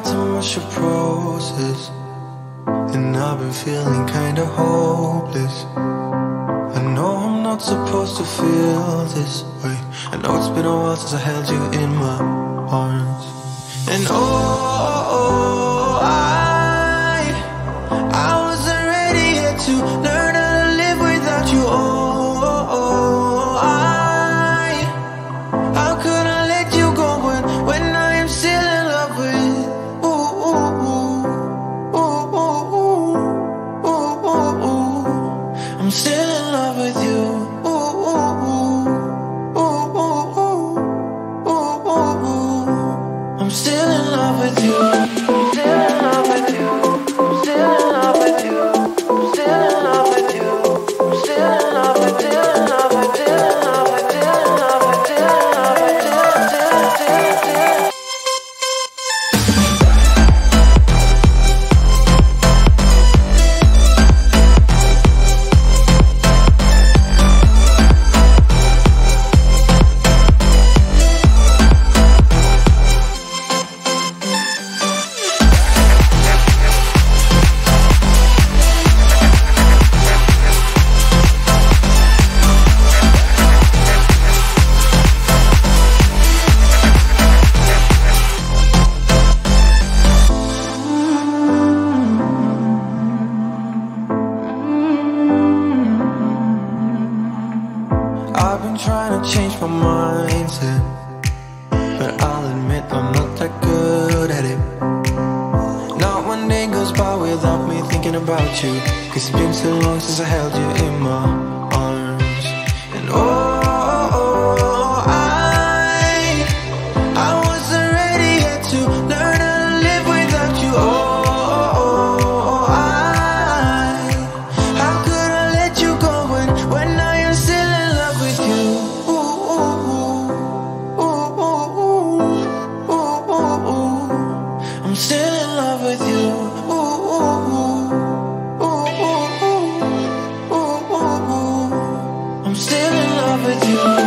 not too much to process, and I've been feeling kinda hopeless. I know I'm not supposed to feel this way. I know it's been a while since I held you in my arms. And oh, I wasn't ready yet to learn how to live without you. Oh, how could I let you go when I am still in love with I'm still in love with you. I'm still in love with you. I'm still in love with you. I'm still in love with you. I'm still in love with you. I'm still in love with you. Still in love with you. Still in love with you. Still in love with you. I've been trying to change my mindset, but I'll admit I'm not that good at it. Not one day goes by without me thinking about you, 'cause it's been so long since I held you in my arms. And I wasn't ready yet to learn how to live without you. How could I let you go when I am still in love with you? I'm still in love with you. I'm still in love with you.